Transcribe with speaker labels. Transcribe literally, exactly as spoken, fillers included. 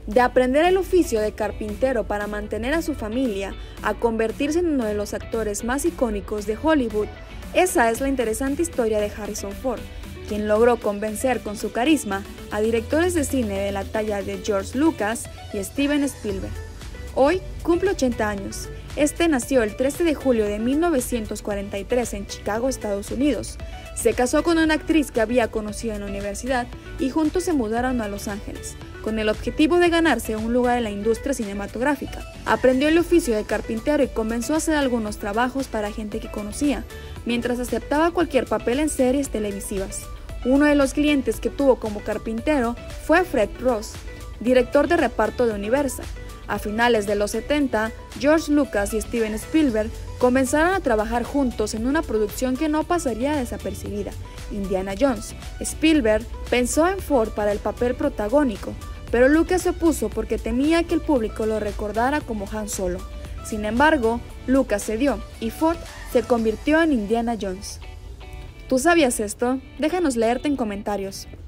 Speaker 1: De aprender el oficio de carpintero para mantener a su familia a convertirse en uno de los actores más icónicos de Hollywood, esa es la interesante historia de Harrison Ford, quien logró convencer con su carisma a directores de cine de la talla de George Lucas y Steven Spielberg. Hoy cumple ochenta años. Este nació el trece de julio de mil novecientos cuarenta y tres en Chicago, Estados Unidos. Se casó con una actriz que había conocido en la universidad y juntos se mudaron a Los Ángeles, con el objetivo de ganarse un lugar en la industria cinematográfica. Aprendió el oficio de carpintero y comenzó a hacer algunos trabajos para gente que conocía, mientras aceptaba cualquier papel en series televisivas. Uno de los clientes que tuvo como carpintero fue Fred Ross, director de reparto de Universal. A finales de los setenta, George Lucas y Steven Spielberg comenzaron a trabajar juntos en una producción que no pasaría desapercibida, Indiana Jones. Spielberg pensó en Ford para el papel protagónico, pero Lucas se opuso porque temía que el público lo recordara como Han Solo. Sin embargo, Lucas cedió y Ford se convirtió en Indiana Jones. ¿Tú sabías esto? Déjanos leerte en comentarios.